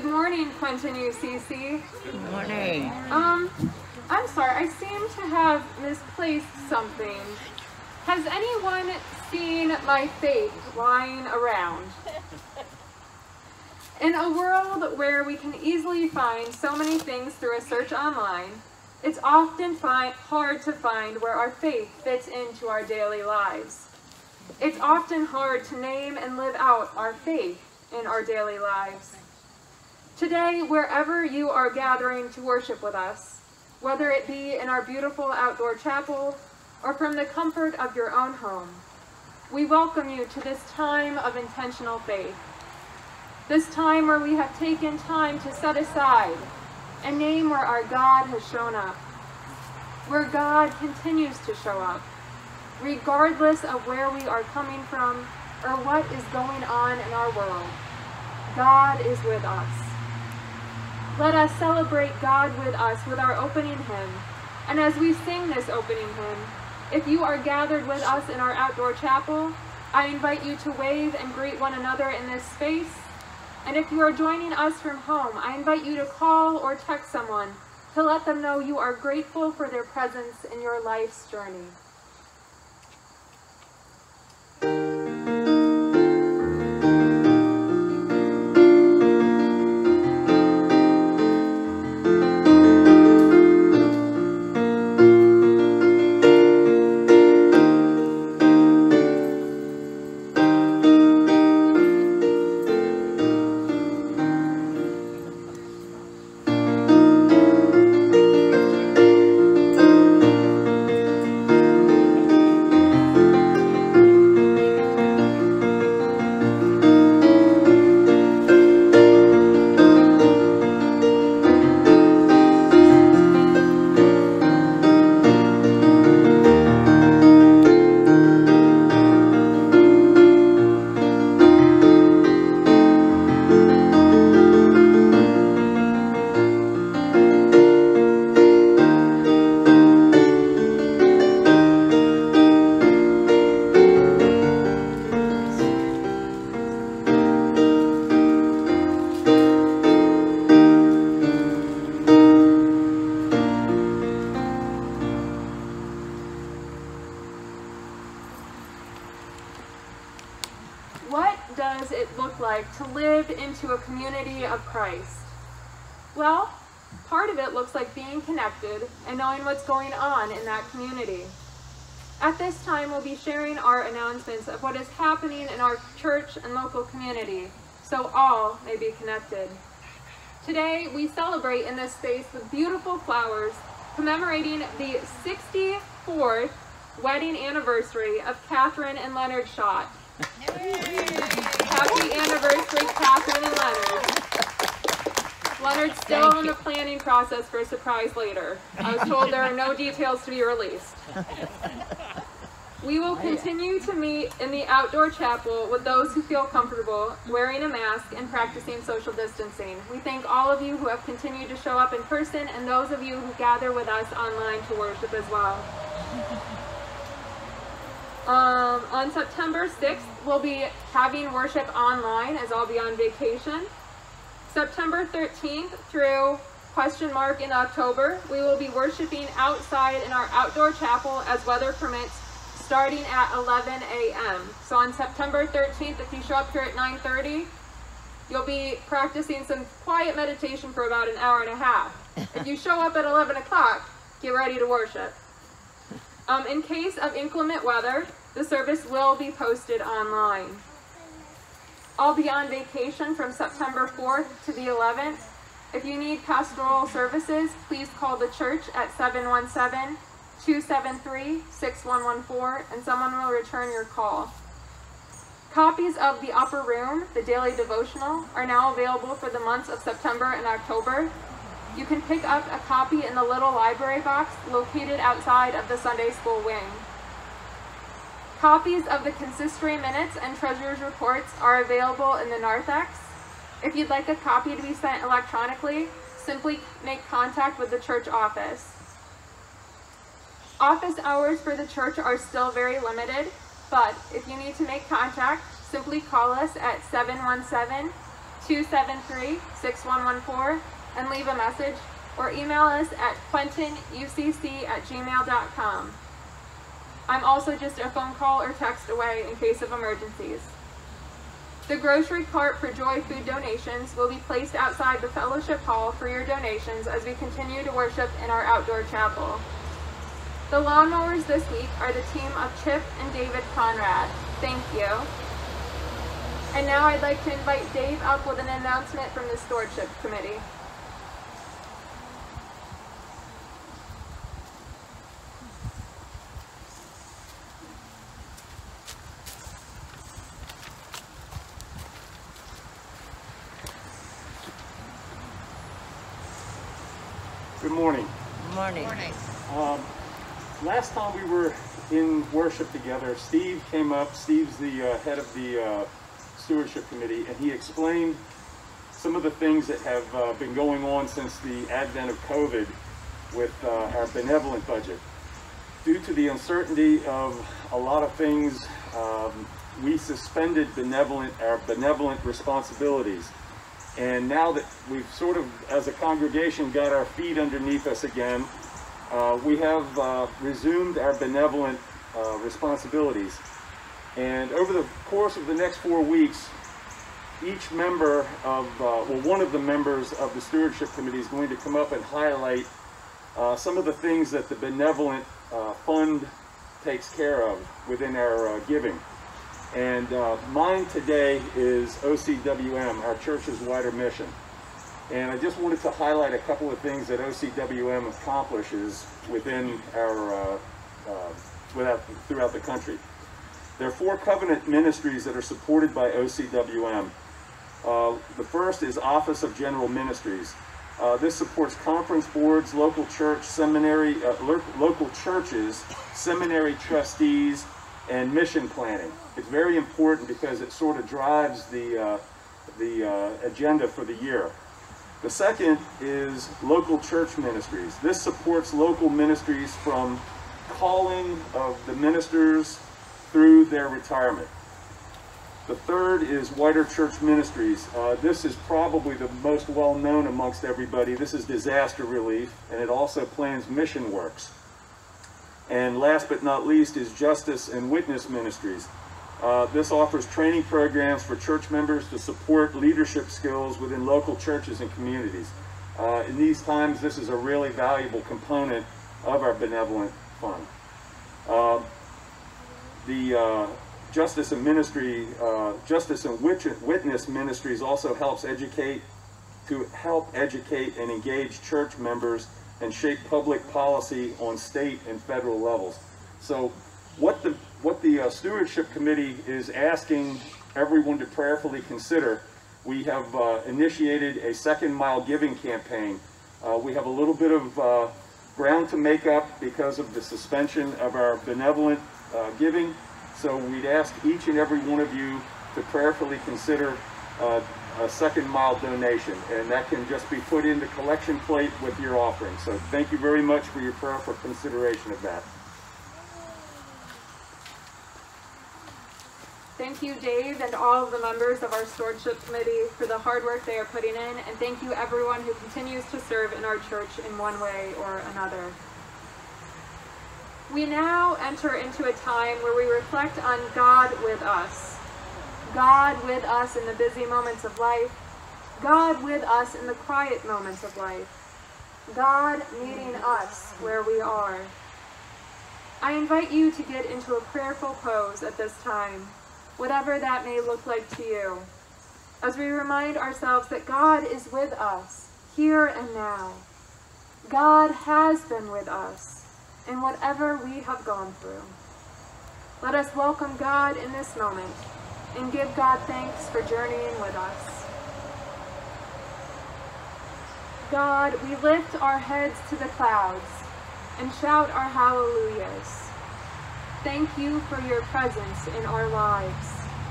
morning, Quentin UCC. Good morning. I'm sorry, I seem to have misplaced something. Has anyone seen my faith lying around? In a world where we can easily find so many things through a search online, it's often hard to find where our faith fits into our daily lives. It's often hard to name and live out our faith in our daily lives. Today, wherever you are gathering to worship with us, whether it be in our beautiful outdoor chapel or from the comfort of your own home, we welcome you to this time of intentional faith. This time where we have taken time to set aside and name where our God has shown up, where God continues to show up, regardless of where we are coming from or what is going on in our world. God is with us. Let us celebrate God with us with our opening hymn. And as we sing this opening hymn, if you are gathered with us in our outdoor chapel, I invite you to wave and greet one another in this space. And if you are joining us from home, I invite you to call or text someone to let them know you are grateful for their presence in your life's journey. What does it look like to live into a community of Christ? Well, part of it looks like being connected and knowing what's going on in that community. At this time, we'll be sharing our announcements of what is happening in our church and local community, so all may be connected. Today, we celebrate in this space with beautiful flowers commemorating the 64th wedding anniversary of Catherine and Leonard Schott. Happy anniversary, Catherine and Leonard. Leonard's still in the planning process for a surprise later. I was told there are no details to be released. We will continue to meet in the outdoor chapel with those who feel comfortable wearing a mask and practicing social distancing. We thank all of you who have continued to show up in person and those of you who gather with us online to worship as well. On September 6th, we'll be having worship online as I'll be on vacation. September 13th through ? In October, we will be worshiping outside in our outdoor chapel as weather permits, starting at 11 a.m. So on September 13th, if you show up here at 9:30, you'll be practicing some quiet meditation for about an hour and a half. If you show up at 11 o'clock, get ready to worship. In case of inclement weather, the service will be posted online. I'll be on vacation from September 4th to the 11th. If you need pastoral services, please call the church at 717-273-6114 and someone will return your call. Copies of The Upper Room, the daily devotional, are now available for the months of September and October. You can pick up a copy in the little library box located outside of the Sunday School wing. Copies of the consistory minutes and treasurer's reports are available in the narthex. If you'd like a copy to be sent electronically, simply make contact with the church office. Office hours for the church are still very limited, but if you need to make contact, simply call us at 273-6114 and leave a message, or email us at quentinucc@gmail.com. I'm also just a phone call or text away in case of emergencies. The grocery cart for Joy Food donations will be placed outside the fellowship hall for your donations as we continue to worship in our outdoor chapel. The lawnmowers this week are the team of Chip and David Conrad. Thank you. And now I'd like to invite Dave up with an announcement from the Stewardship Committee. Good morning. Good morning. Last time we were in worship together, Steve came up. Steve's the head of the Stewardship Committee, and he explained some of the things that have been going on since the advent of COVID with our benevolent budget. Due to the uncertainty of a lot of things, we suspended our benevolent responsibilities. And now that we've sort of, as a congregation, got our feet underneath us again, we have resumed our benevolent responsibilities. And over the course of the next 4 weeks, each member of, one of the members of the Stewardship Committee is going to come up and highlight some of the things that the benevolent fund takes care of within our giving. And mine today is OCWM, our church's wider mission. And I just wanted to highlight a couple of things that OCWM accomplishes within our, throughout the country. There are 4 covenant ministries that are supported by OCWM. The first is Office of General Ministries. This supports conference boards, local churches, seminary trustees, and mission planning. It's very important because it sort of drives the agenda for the year. The second is local church ministries. This supports local ministries from calling of the ministers through their retirement. The third is wider church ministries. This is probably the most well-known amongst everybody. This is disaster relief, and it also plans mission works. And last but not least is Justice and Witness Ministries. This offers training programs for church members to support leadership skills within local churches and communities. In these times, this is a really valuable component of our benevolent fund. The Justice and Witness Ministries also help educate and engage church members and shape public policy on state and federal levels. So what the Stewardship Committee is asking everyone to prayerfully consider, we have initiated a second mile giving campaign. We have a little bit of ground to make up because of the suspension of our benevolent giving. So we'd ask each and every one of you to prayerfully consider a second mile donation, and that can just be put in the collection plate with your offering. So thank you very much for your prayerful consideration of that. Thank you, Dave, and all of the members of our Stewardship Committee for the hard work they are putting in, and thank you everyone who continues to serve in our church in one way or another. We now enter into a time where we reflect on God with us. God with us in the busy moments of life. God with us in the quiet moments of life. God meeting us where we are. I invite you to get into a prayerful pose at this time, whatever that may look like to you, as we remind ourselves that God is with us, here and now. God has been with us in whatever we have gone through. Let us welcome God in this moment and give God thanks for journeying with us. God, we lift our heads to the clouds and shout our hallelujahs. Thank you for your presence in our lives.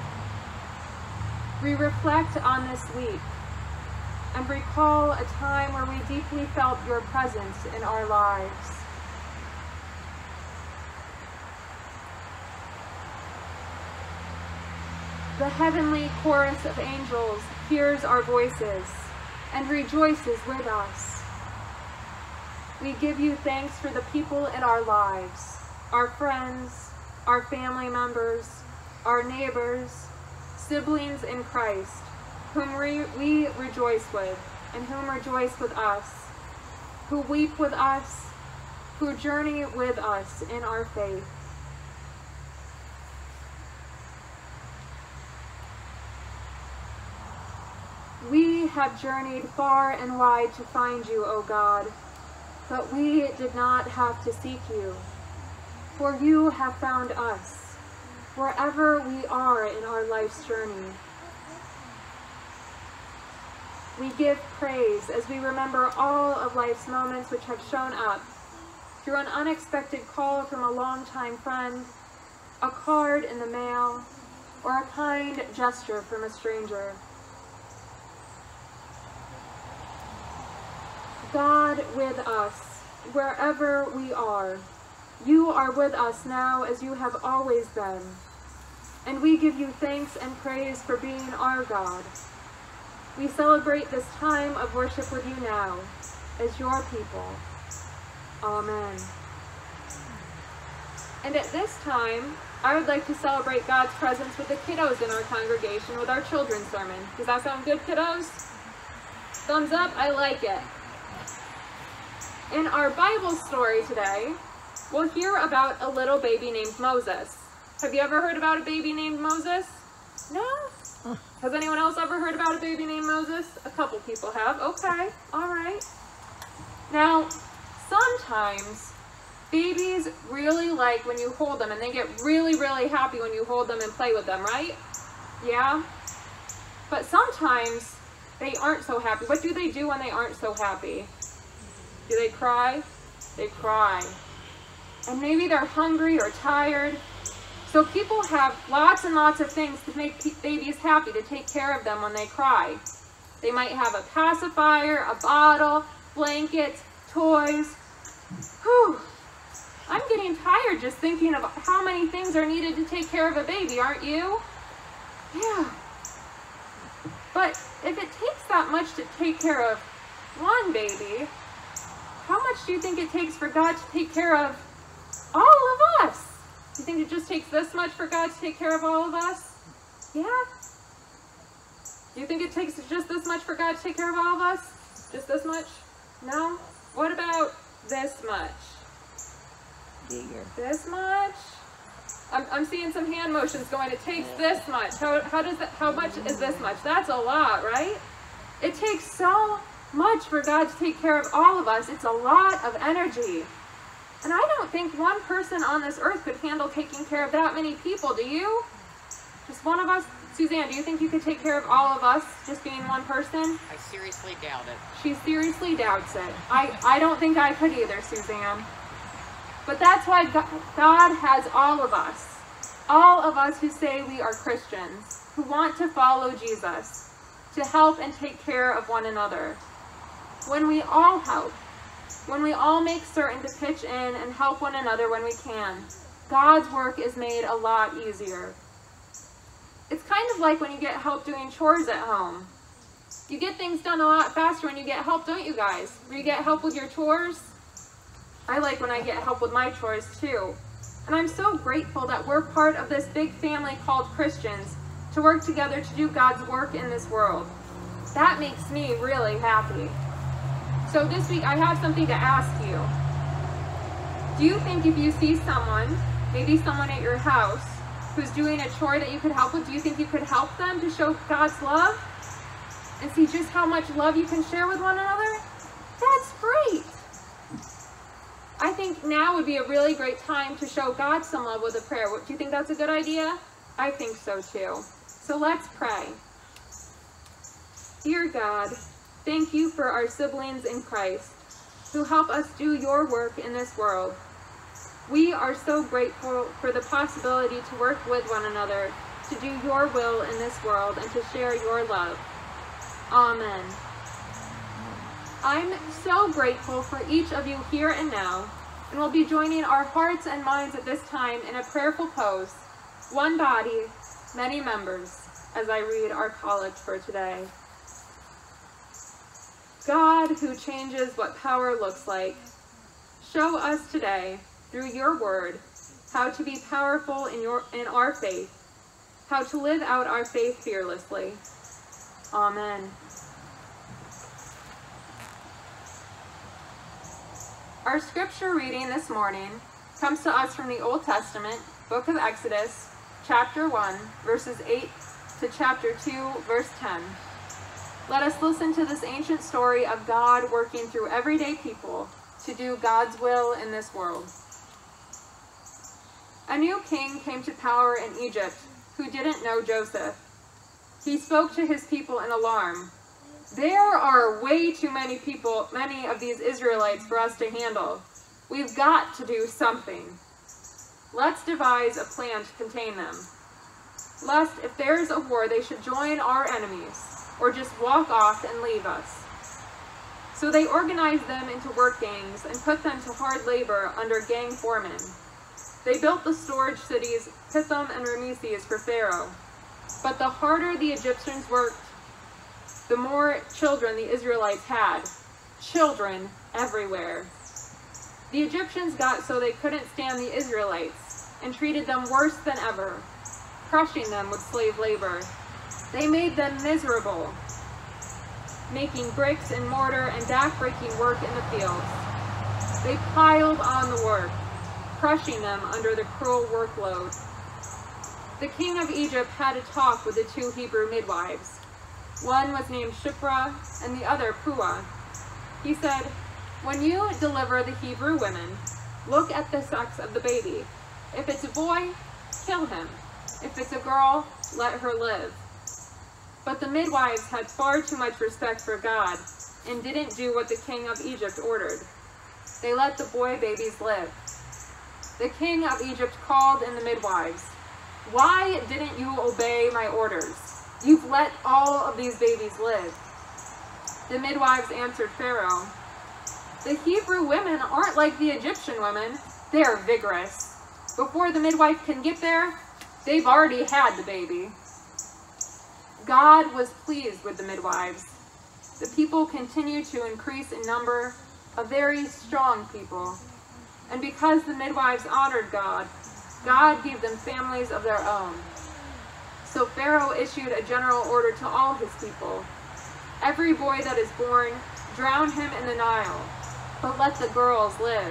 We reflect on this week and recall a time where we deeply felt your presence in our lives. The heavenly chorus of angels hears our voices and rejoices with us. We give you thanks for the people in our lives, our friends, our family members, our neighbors, siblings in Christ, whom we rejoice with and whom rejoice with us, who weep with us, who journey with us in our faith. We have journeyed far and wide to find you, O God, but we did not have to seek you, for you have found us, wherever we are in our life's journey. We give praise as we remember all of life's moments which have shown up through an unexpected call from a longtime friend, a card in the mail, or a kind gesture from a stranger. God with us, wherever we are, you are with us now as you have always been, and we give you thanks and praise for being our God. We celebrate this time of worship with you now as your people. Amen. And at this time, I would like to celebrate God's presence with the kiddos in our congregation with our children's sermon. Does that sound good, kiddos? Thumbs up, I like it. In our Bible story today, we'll hear about a little baby named Moses. Have you ever heard about a baby named Moses? No? Has anyone else ever heard about a baby named Moses? A couple people have. Okay, all right. Now, sometimes babies really like when you hold them, and they get really, really happy when you hold them and play with them, right? Yeah? But sometimes they aren't so happy. What do they do when they aren't so happy? Do they cry? They cry. And maybe they're hungry or tired. So people have lots and lots of things to make babies happy, to take care of them when they cry. They might have a pacifier, a bottle, blankets, toys. Whew. I'm getting tired just thinking of how many things are needed to take care of a baby, aren't you? Yeah. But if it takes that much to take care of one baby, how much do you think it takes for God to take care of all of us? Do you think it just takes this much for God to take care of all of us? Yeah? Do you think it takes just this much for God to take care of all of us? Just this much? No? What about this much? Bigger. This much? I'm seeing some hand motions going, it takes this much. How much is this much? That's a lot, right? It takes so much for God to take care of all of us. It's a lot of energy. And I don't think one person on this earth could handle taking care of that many people, do you? Just one of us? Suzanne, do you think you could take care of all of us, just being one person? I seriously doubt it. She seriously doubts it. I don't think I could either, Suzanne. But that's why God has all of us who say we are Christians, who want to follow Jesus, to help and take care of one another. When we all help, when we all make certain to pitch in and help one another when we can, God's work is made a lot easier. It's kind of like when you get help doing chores at home. You get things done a lot faster when you get help, don't you guys? When you get help with your chores? I like when I get help with my chores too. And I'm so grateful that we're part of this big family called Christians to work together to do God's work in this world. That makes me really happy. So this week I have something to ask you. Do you think if you see someone, maybe someone at your house, who's doing a chore that you could help with, do you think you could help them to show God's love? And see just how much love you can share with one another? That's great! I think now would be a really great time to show God some love with a prayer. Do you think that's a good idea? I think so too. So let's pray. Dear God, thank you for our siblings in Christ who help us do your work in this world. We are so grateful for the possibility to work with one another, to do your will in this world, and to share your love. Amen. I'm so grateful for each of you here and now, and we'll be joining our hearts and minds at this time in a prayerful pose. One body, many members. as I read our collect for today. God, who changes what power looks like, show us today, through your word, how to be powerful in our faith, how to live out our faith fearlessly. Amen. Our scripture reading this morning comes to us from the Old Testament, book of Exodus, chapter 1, verses 8 to chapter 2, verse 10. Let us listen to this ancient story of God working through everyday people to do God's will in this world. A new king came to power in Egypt who didn't know Joseph. He spoke to his people in alarm. There are way too many of these Israelites for us to handle. We've got to do something. Let's devise a plan to contain them. Lest if there's a war, they should join our enemies, or just walk off and leave us. So they organized them into work gangs and put them to hard labor under gang foremen. They built the storage cities Pithom and Ramesses for Pharaoh. But the harder the Egyptians worked, the more children the Israelites had. Children everywhere. The Egyptians got so they couldn't stand the Israelites and treated them worse than ever, crushing them with slave labor. They made them miserable, making bricks and mortar and back-breaking work in the fields. They piled on the work, crushing them under the cruel workload. The king of Egypt had a talk with the two Hebrew midwives. One was named Shiphrah and the other Puah. He said, "When you deliver the Hebrew women, look at the sex of the baby. If it's a boy, kill him. If it's a girl, let her live." But the midwives had far too much respect for God and didn't do what the king of Egypt ordered. They let the boy babies live. The king of Egypt called in the midwives. "Why didn't you obey my orders? You've let all of these babies live." The midwives answered Pharaoh, "The Hebrew women aren't like the Egyptian women. They are vigorous. Before the midwife can get there, they've already had the baby." God was pleased with the midwives. The people continued to increase in number, a very strong people. And because the midwives honored God, God gave them families of their own. So Pharaoh issued a general order to all his people. "Every boy that is born, drown him in the Nile, but let the girls live."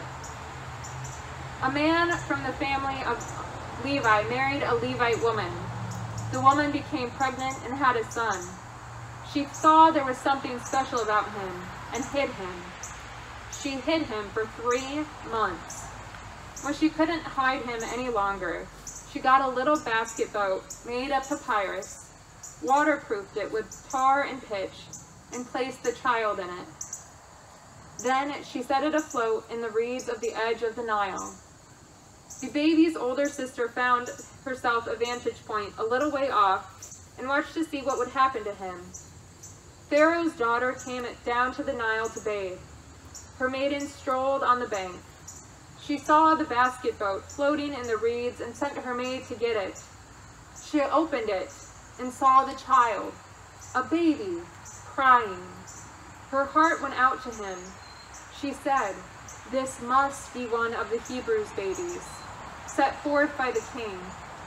A man from the family of Levi married a Levite woman. The woman became pregnant and had a son. She saw there was something special about him and hid him. She hid him for 3 months. When she couldn't hide him any longer, she got a little basket boat made of papyrus, waterproofed it with tar and pitch, and placed the child in it. Then she set it afloat in the reeds of the edge of the Nile. The baby's older sister found herself a vantage point a little way off and watched to see what would happen to him. Pharaoh's daughter came down to the Nile to bathe. Her maidens strolled on the bank. She saw the basket boat floating in the reeds and sent her maid to get it. She opened it and saw the child, a baby, crying. Her heart went out to him. She said, "This must be one of the Hebrews' babies, set forth by the king."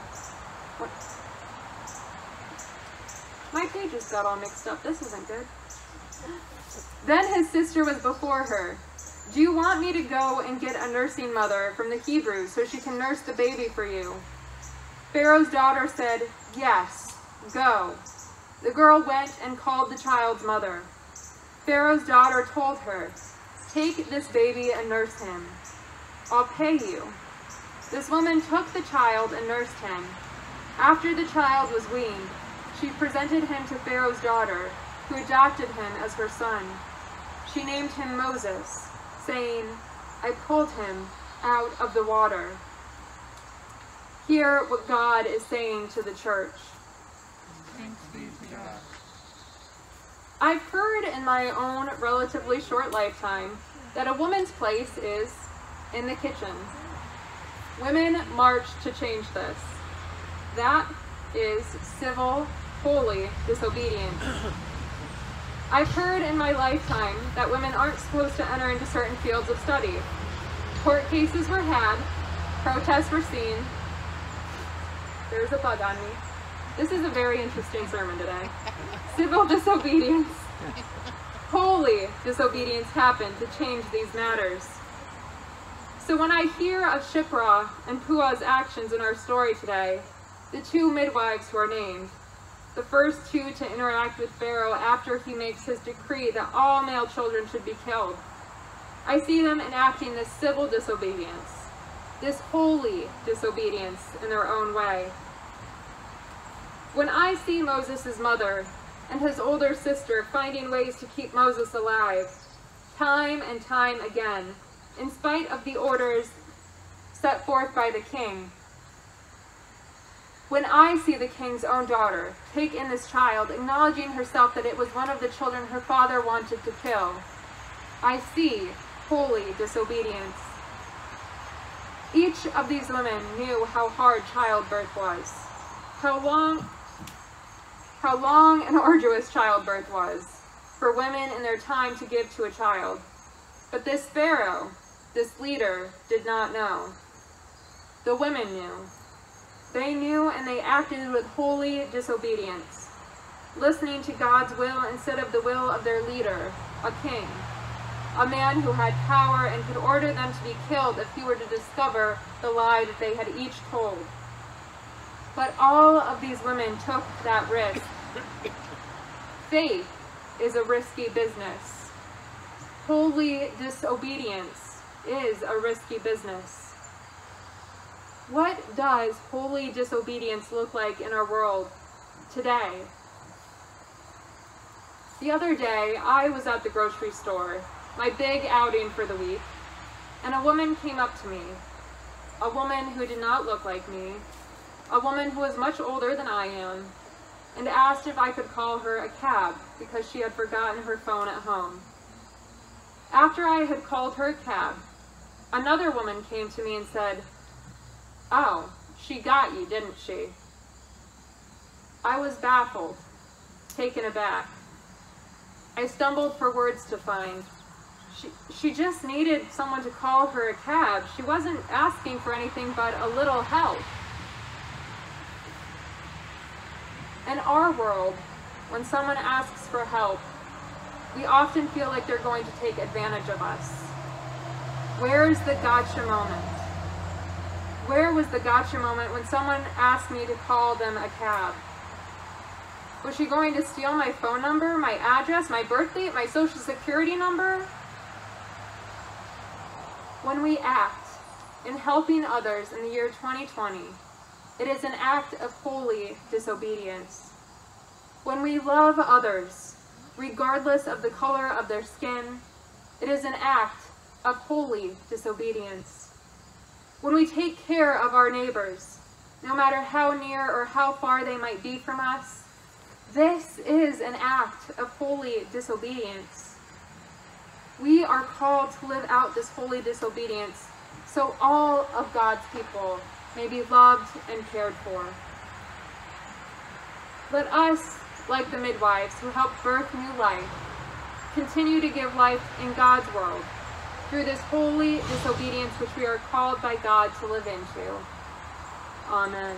My pages got all mixed up. This isn't good. Then his sister was before her. "Do you want me to go and get a nursing mother from the Hebrews so she can nurse the baby for you?" Pharaoh's daughter said, "Yes, go." The girl went and called the child's mother. Pharaoh's daughter told her, "Take this baby and nurse him. I'll pay you." This woman took the child and nursed him. After the child was weaned, she presented him to Pharaoh's daughter, who adopted him as her son. She named him Moses, saying, "I pulled him out of the water." Hear what God is saying to the church. Thanks be to God. I've heard in my own relatively short lifetime that a woman's place is in the kitchen. Women march to change this. That is civil holy disobedience. I've heard in my lifetime that women aren't supposed to enter into certain fields of study. Court cases were had, protests were seen. There's a bug on me. This is a very interesting sermon today. Civil disobedience. Holy disobedience happened to change these matters. So when I hear of Shiphrah and Puah's actions in our story today, the two midwives who are named, the first two to interact with Pharaoh after he makes his decree that all male children should be killed, I see them enacting this civil disobedience, this holy disobedience in their own way. When I see Moses' mother and his older sister finding ways to keep Moses alive, time and time again, in spite of the orders set forth by the king, when I see the king's own daughter take in this child, acknowledging herself that it was one of the children her father wanted to kill, I see holy disobedience. Each of these women knew how hard childbirth was, how long and arduous childbirth was for women in their time to give to a child. But this Pharaoh, this leader, did not know. The women knew. They knew, and they acted with holy disobedience, listening to God's will instead of the will of their leader, a king, a man who had power and could order them to be killed if he were to discover the lie that they had each told. But all of these women took that risk. Faith is a risky business. Holy disobedience is a risky business. What does holy disobedience look like in our world today? The other day, I was at the grocery store, my big outing for the week, and a woman came up to me, a woman who did not look like me, a woman who was much older than I am, and asked if I could call her a cab because she had forgotten her phone at home. After I had called her a cab, another woman came to me and said, "Oh, she got you, didn't she?" I was baffled, taken aback. I stumbled for words to find. She just needed someone to call her a cab. She wasn't asking for anything but a little help. In our world, when someone asks for help, we often feel like they're going to take advantage of us. Where's the gotcha moment? Where was the gotcha moment when someone asked me to call them a cab? Was she going to steal my phone number, my address, my birth date, my social security number? When we act in helping others in the year 2020, it is an act of holy disobedience. When we love others, regardless of the color of their skin, it is an act of holy disobedience. When we take care of our neighbors, no matter how near or how far they might be from us, this is an act of holy disobedience. We are called to live out this holy disobedience so all of God's people may be loved and cared for. Let us, like the midwives who helped birth new life, continue to give life in God's world through this holy disobedience which we are called by God to live into. Amen.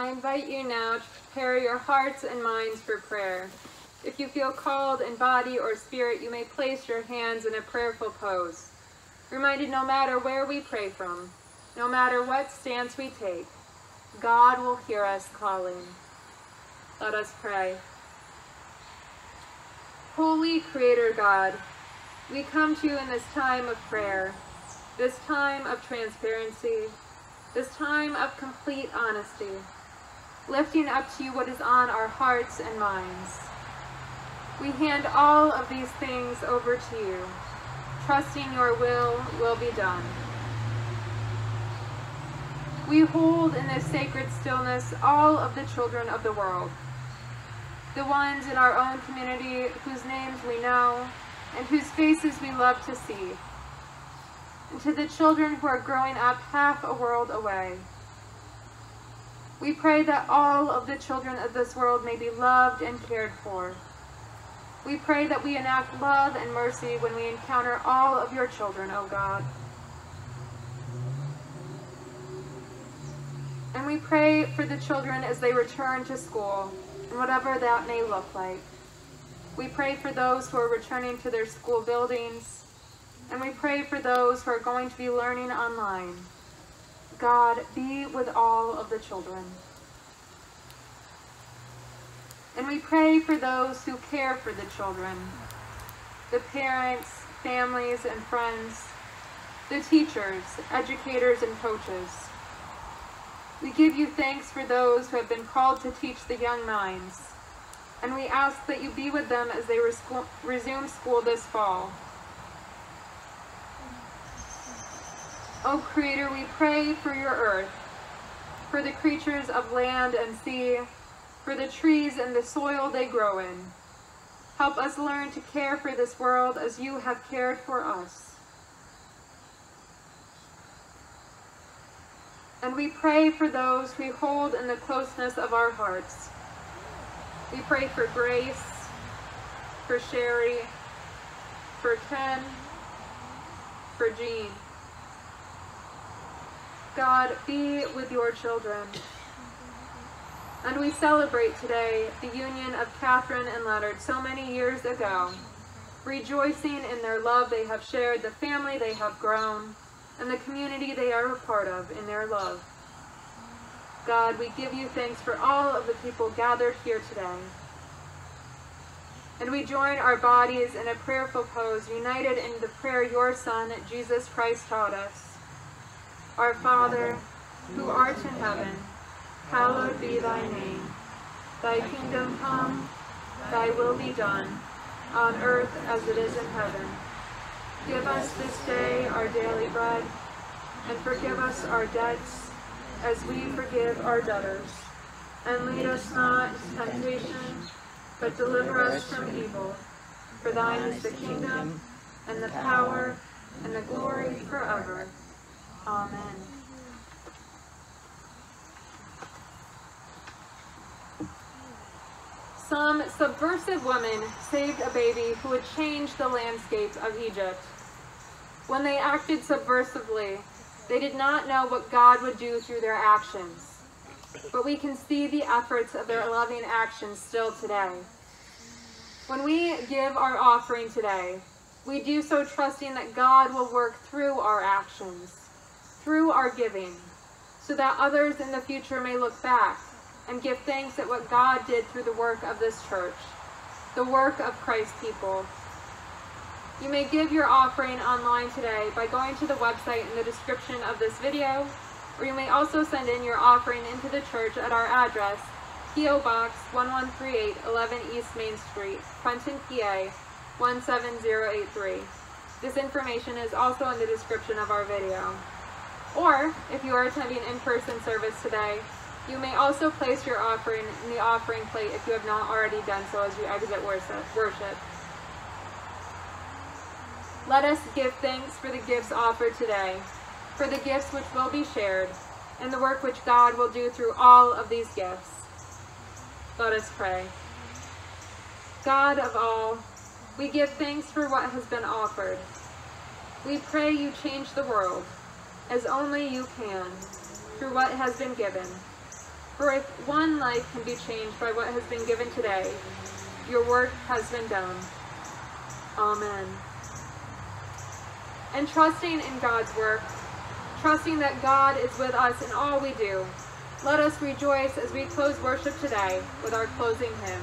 invite you now to prepare your hearts and minds for prayer. If you feel called in body or spirit, you may place your hands in a prayerful pose, reminded no matter where we pray from, no matter what stance we take, God will hear us calling. Let us pray. Holy Creator God, we come to you in this time of prayer, this time of transparency, this time of complete honesty, lifting up to you what is on our hearts and minds. We hand all of these things over to you, trusting your will be done. We hold in this sacred stillness all of the children of the world, the ones in our own community whose names we know and whose faces we love to see, and to the children who are growing up half a world away. We pray that all of the children of this world may be loved and cared for. We pray that we enact love and mercy when we encounter all of your children, O God. And we pray for the children as they return to school, and whatever that may look like. We pray for those who are returning to their school buildings, and we pray for those who are going to be learning online. God, be with all of the children. And we pray for those who care for the children, the parents, families, and friends, the teachers, educators, and coaches. We give you thanks for those who have been called to teach the young minds, and we ask that you be with them as they resume school this fall. O Creator, we pray for your earth, for the creatures of land and sea, for the trees and the soil they grow in. Help us learn to care for this world as you have cared for us. And we pray for those we hold in the closeness of our hearts. We pray for Grace, for Sherry, for Ken, for Jean. God, be with your children. And we celebrate today the union of Catherine and Leonard so many years ago, rejoicing in their love they have shared, the family they have grown, and the community they are a part of in their love. God, we give you thanks for all of the people gathered here today. And we join our bodies in a prayerful pose, united in the prayer your Son, Jesus Christ, taught us. Our Father, who art in heaven, hallowed be thy name. Thy kingdom come, thy will be done, on earth as it is in heaven. Give us this day our daily bread, and forgive us our debts, as we forgive our debtors. And lead us not into temptation, but deliver us from evil. For thine is the kingdom, and the power, and the glory forever. Amen. Some subversive women saved a baby who would change the landscape of Egypt. When they acted subversively, they did not know what God would do through their actions. But we can see the efforts of their loving actions still today. When we give our offering today, we do so trusting that God will work through our actions, through our giving, so that others in the future may look back and give thanks at what God did through the work of this church, the work of Christ's people. You may give your offering online today by going to the website in the description of this video, or you may also send in your offering into the church at our address, P.O. Box 1138, 11 East Main Street, Quentin, PA 17083. This information is also in the description of our video. Or, if you are attending in-person service today, you may also place your offering in the offering plate if you have not already done so as you exit worship. Let us give thanks for the gifts offered today, for the gifts which will be shared, and the work which God will do through all of these gifts. Let us pray. God of all, we give thanks for what has been offered. We pray you change the world, as only you can, through what has been given. For if one life can be changed by what has been given today, your work has been done. Amen. And trusting in God's work, trusting that God is with us in all we do, let us rejoice as we close worship today with our closing hymn.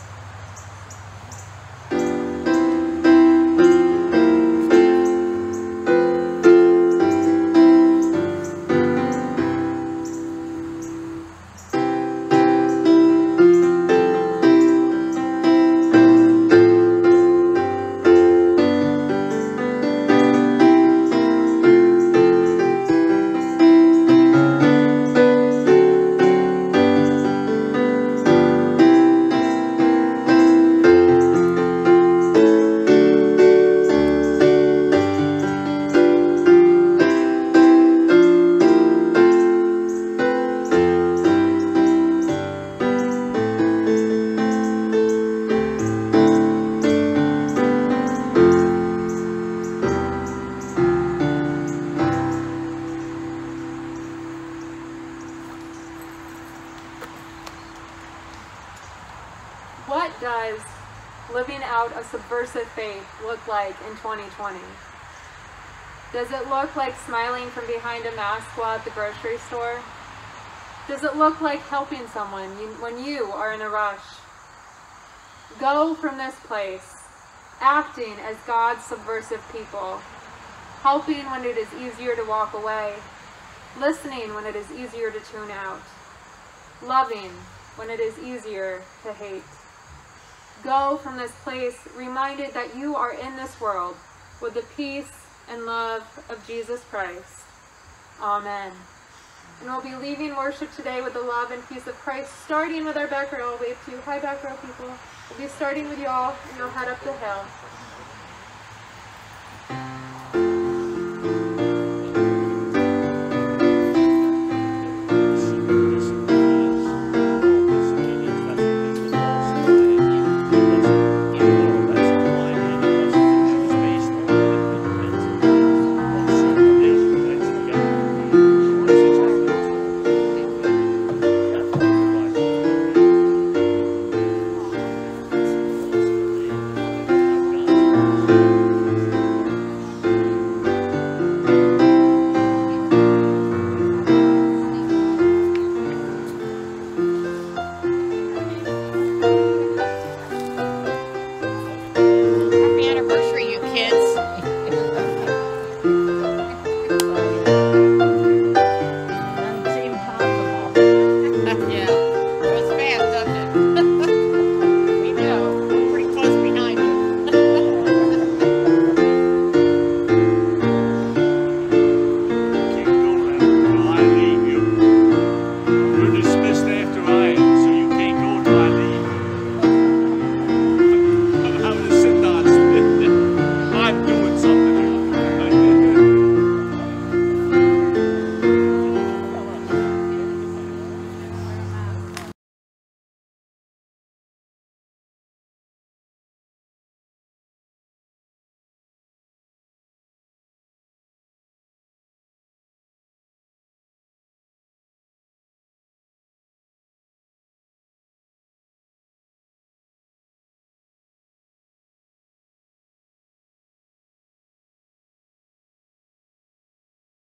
What does living out a subversive faith look like in 2020? Does it look like smiling from behind a mask while at the grocery store? Does it look like helping someone when you are in a rush? Go from this place, acting as God's subversive people, helping when it is easier to walk away, listening when it is easier to tune out, loving when it is easier to hate. Go from this place reminded that you are in this world with the peace and love of Jesus Christ. Amen. And we'll be leaving worship today with the love and peace of Christ, starting with our back row. I'll wave to you. Hi, back row people. We'll be starting with y'all, and you'll head up the hill.